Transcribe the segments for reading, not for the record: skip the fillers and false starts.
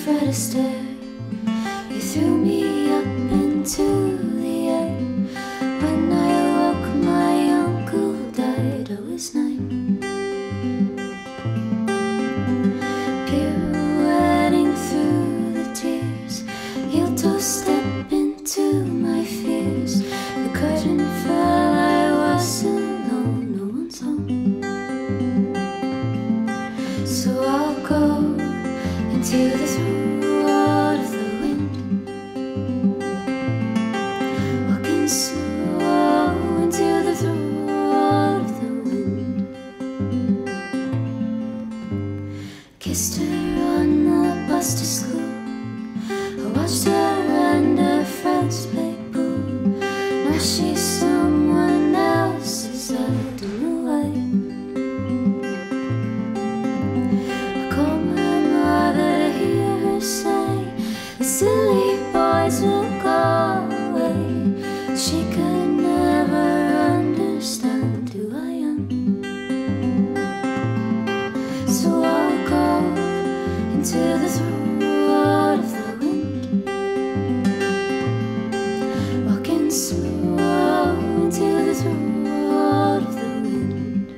try to stare. You threw me up into the air. When I awoke, my uncle died. I was 9. Pirouetting through the tears, he'll toe-step into my fears. The curtain fell, I was alone, no one's home. So I'll go into the throat of the wind, walking slow into the throat of the wind. Kissed her on the bus to school. I watched her and her friends play pool. Now she's someone else's, I don't know why. I call my mother to hear her say, the silly boys will go away. She could never understand who I am. So I'll go into the throat of the wind, walking slow into the throat of the wind.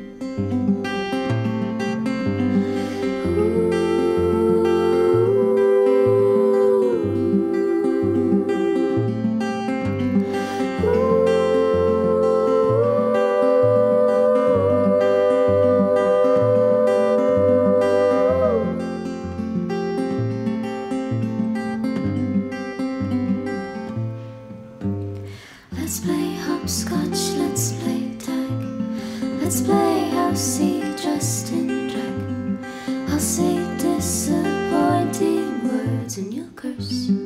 Let's play hopscotch, let's play tag. Let's play house seat dressed in drag. I'll say disappointing words and you'll curse.